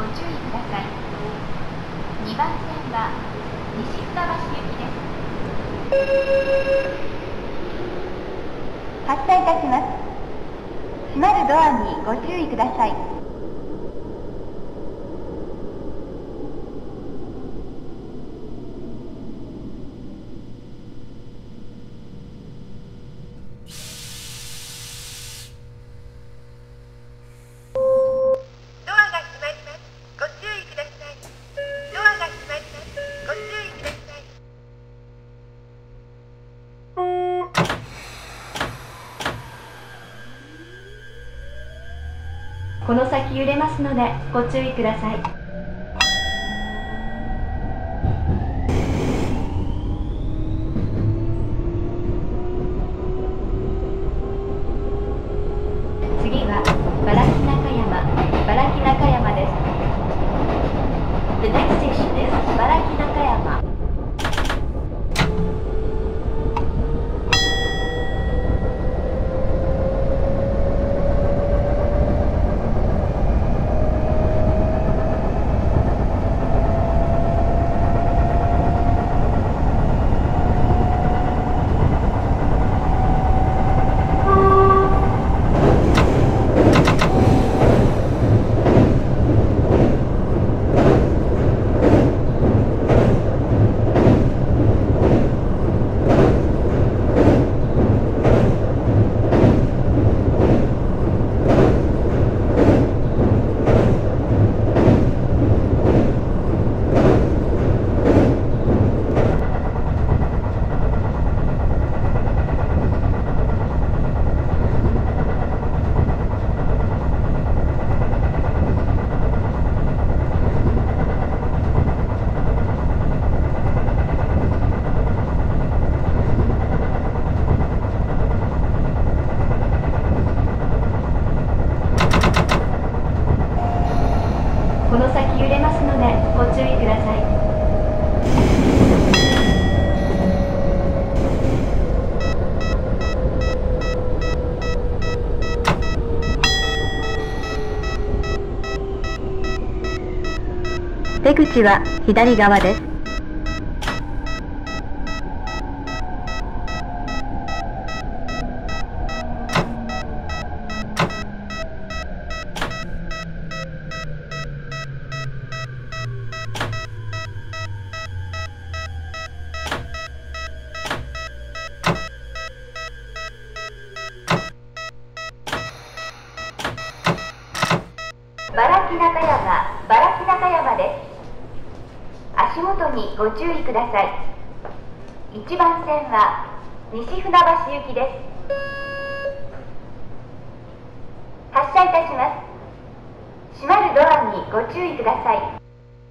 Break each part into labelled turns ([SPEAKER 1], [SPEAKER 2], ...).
[SPEAKER 1] 注意ください。2番線は西船橋行きです。発車いたします。閉まるドアにご注意ください。この先揺れますのでご注意ください。次は原木中山、原木中山です。The next station is 原木中山。この先揺れますのでご注意ください。出口は左側です。原木中山、原木中山です。足元にご注意ください。1番線は西船橋行きです。発車いたします。閉まるドアにご注意ください。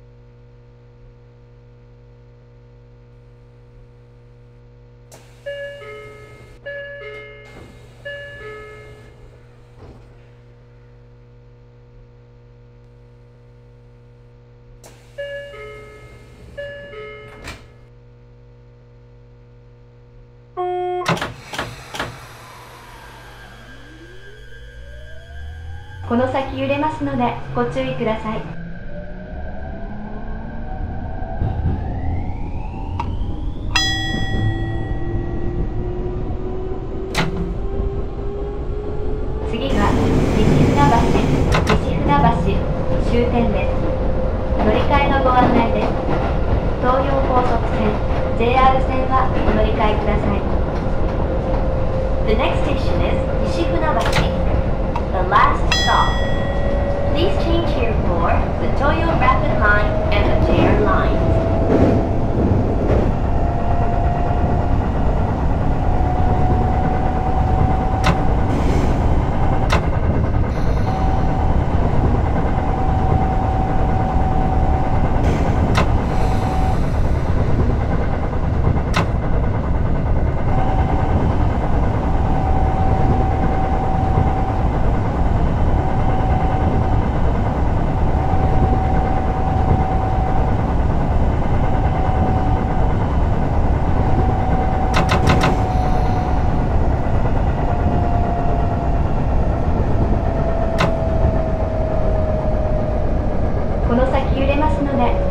[SPEAKER 1] この先揺れますのでご注意ください。次は西船橋終点です。乗り換えのご案内です。東葉高速線 JR 線はお乗り換えください。The next station is 西船橋The last stop. Please change here for the Toyo Rapid Line and the JR lines.
[SPEAKER 2] 「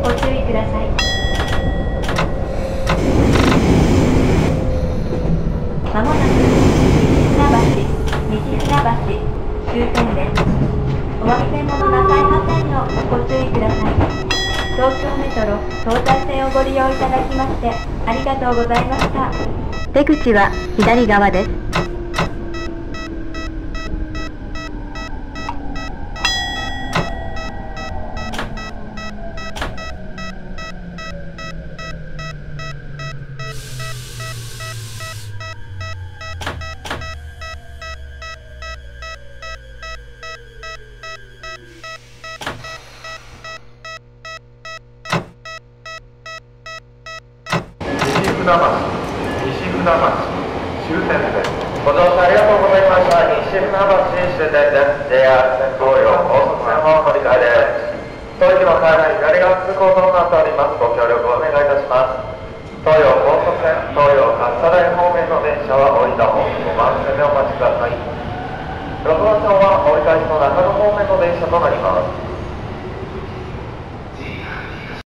[SPEAKER 1] ご注意ください。まもなく西船橋終点です。お忘れ物なさいませんようご注意ください。東京メトロ東西線をご利用いただきましてありがとうございました。出口は左側です。
[SPEAKER 2] 西船橋終点です。ご乗車ありがとうございました。西船橋終点です。JR 線東葉高速線を乗り換えです。当駅の際は左側通行となっております。ご協力をお願いいたします。東葉高速線東葉勝田台方面の電車は降りた方5番線でお待ちください。6番線は折り返しの中野方面の電車となります。